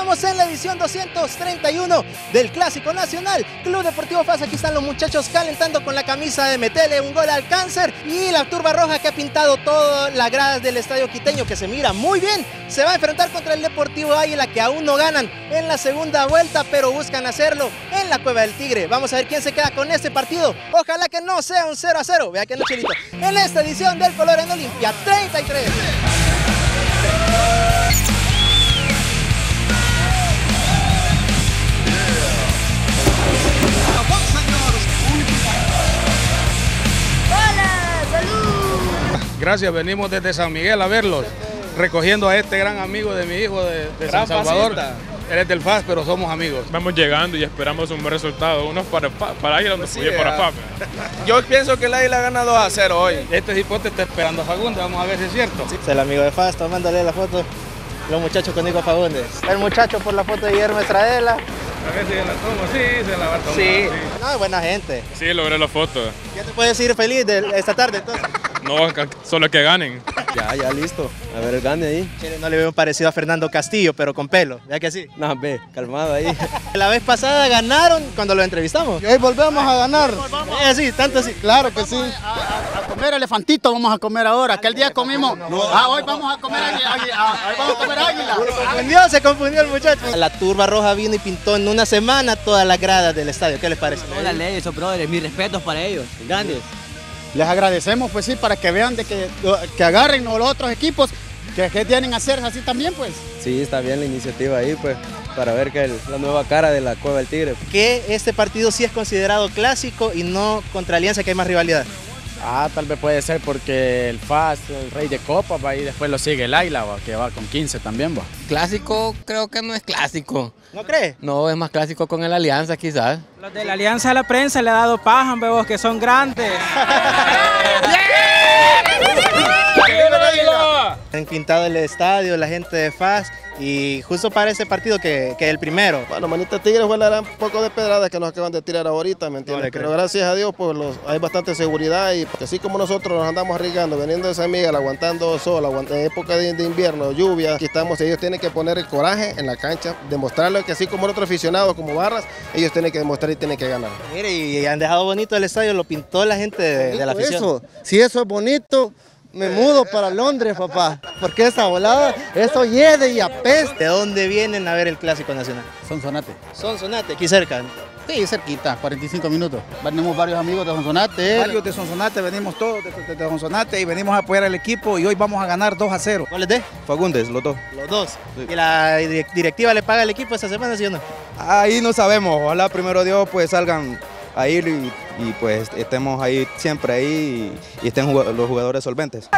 Estamos en la edición 231 del Clásico Nacional. Club Deportivo FAS, aquí están los muchachos calentando con la camisa de Metele, un gol al cáncer, y la turba roja que ha pintado todas las gradas del estadio quiteño, que se mira muy bien. Se va a enfrentar contra el Deportivo Águila, que aún no ganan en la segunda vuelta, pero buscan hacerlo en la Cueva del Tigre. Vamos a ver quién se queda con este partido. Ojalá que no sea un 0-0. Vea que no, Chilito. En esta edición del Color en Olimpia 33. Gracias, venimos desde San Miguel a verlos, recogiendo a este gran amigo de mi hijo de San Salvador. Él es del FAS, pero somos amigos. Vamos llegando y esperamos un buen resultado, unos para Águila, unos para FAS. Yo pienso que el Águila gana 2-0 hoy. Este hipote está esperando a Fagundes, vamos a ver si es cierto. Sí, es el amigo de FAS, tomándole la foto. Los muchachos con Nico Fagundes. El muchacho por la foto de Guillermo Estradela. A ver si se la toma, sí, se la va a tomar. Sí, no, es buena gente. Sí, logré la foto. ¿Ya te puedes ir feliz esta tarde entonces? No, solo que ganen. Ya listo. A ver el gane ahí. Chile, no le veo un parecido a Fernando Castillo, pero con pelo, ¿ya que sí? No, ve, calmado ahí. La vez pasada ganaron cuando lo entrevistamos. Y hoy volvemos a ganar. Sí, tanto así. Claro que sí. A comer elefantito vamos a comer ahora. Aquel día comimos. Hoy vamos a comer águila. Se confundió el muchacho. La turba roja vino y pintó en una semana todas las gradas del estadio. ¿Qué les parece? Hola, ley, esos brothers, mis respetos para ellos, grandes. Les agradecemos, pues sí, para que vean de que agarren los otros equipos que tienen a hacer así también, pues. Sí, está bien la iniciativa ahí, pues, para ver que la nueva cara de la Cueva del Tigre. Que este partido sí es considerado clásico y no contra Alianza, que hay más rivalidad. Tal vez puede ser porque el FAS, el rey de copas, va, y después lo sigue el Águila, que va con 15 también. Va. Clásico creo que no es clásico. ¿No crees? No, es más clásico con el Alianza quizás. Los de la Alianza a la prensa le ha dado paja, vos, que son grandes. Han pintado el estadio, la gente de FAS, y justo para ese partido que es el primero. Bueno, manita Tigres fue la gran poco de pedradas que nos acaban de tirar ahorita, ¿me entiendes? Pero gracias a Dios pues hay bastante seguridad, y porque así como nosotros nos andamos arriesgando, veniendo de San Miguel, aguantando sol, en época de invierno, lluvia, aquí estamos, ellos tienen que poner el coraje en la cancha, demostrarle que así como otros aficionados como Barras, ellos tienen que demostrar y tienen que ganar. Mire, y han dejado bonito el estadio, lo pintó la gente de la afición. Si eso es bonito, me mudo para Londres, papá, porque esa volada, eso hiede y apesta. ¿De dónde vienen a ver el Clásico Nacional? Sonsonate. Sonsonate, aquí cerca. Sí, cerquita, 45 minutos. Venimos varios amigos de Sonsonate. Varios de Sonsonate, venimos todos de Sonsonate y venimos a apoyar al equipo, y hoy vamos a ganar 2-0. ¿Cuáles de? Fagundes, los dos. Los dos. Sí. ¿Y la directiva le paga al equipo esta semana, sí o no? Ahí no sabemos, ojalá primero Dios pues salgan a ir y pues estemos ahí siempre ahí y estén los jugadores solventes.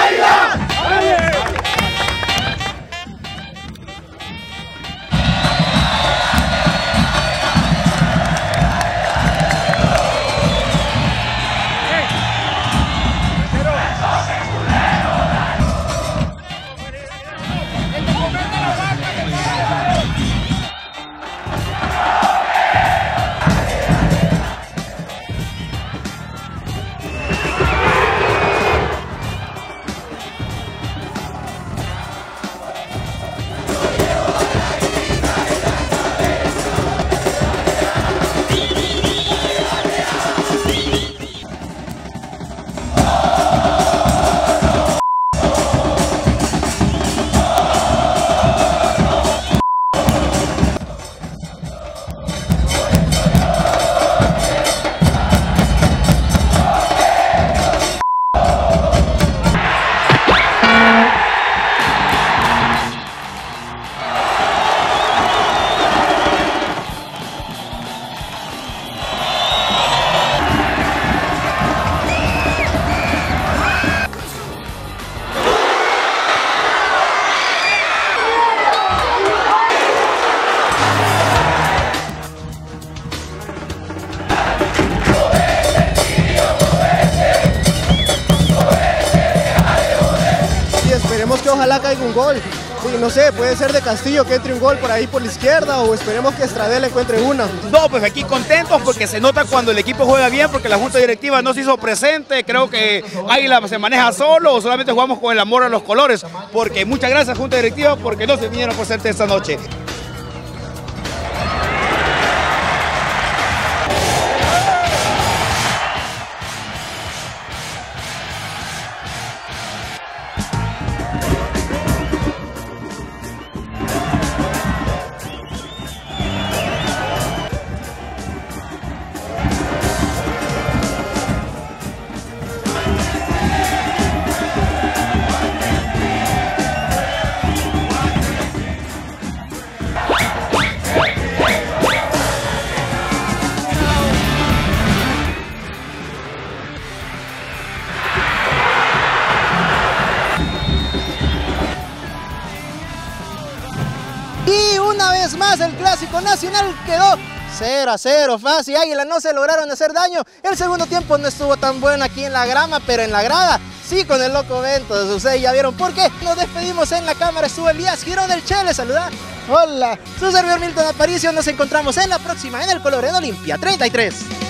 que ojalá caiga un gol. Sí, no sé, puede ser de Castillo que entre un gol por ahí por la izquierda, o esperemos que Estradela encuentre una. No, pues aquí contentos porque se nota cuando el equipo juega bien, porque la junta directiva no se hizo presente. Creo que Águila se maneja solo, o solamente jugamos con el amor a los colores. Porque muchas gracias junta directiva porque no se vinieron presentes esta noche. FAS el Clásico Nacional quedó 0-0, FAS y Águila no se lograron hacer daño. El segundo tiempo no estuvo tan bueno aquí en la grama, pero en la grada sí, con el loco Vento. Ustedes ya vieron por qué. Nos despedimos en la cámara, estuvo Elías Girón del Che, les saluda. Hola, su servidor Milton Aparicio. Nos encontramos en la próxima en el Color en Olimpia 33.